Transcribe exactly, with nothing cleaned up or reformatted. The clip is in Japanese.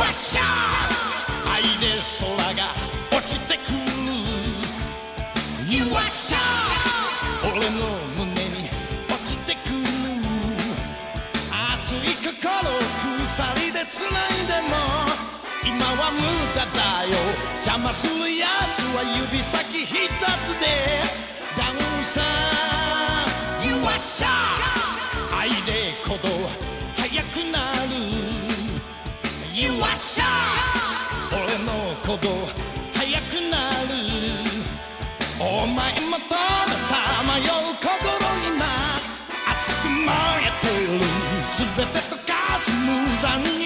わっしゃ愛で空が落ちてくる You わっしゃ俺の胸に落ちてくる熱い心鎖で繋いでも今は無駄だよ邪魔するやつは指先一つでダウンさ You わっしゃ愛で鼓動速くなる You わっしゃ俺の鼓動速くなるお前もとのさまよう心今熱く燃えてる全て溶かす無残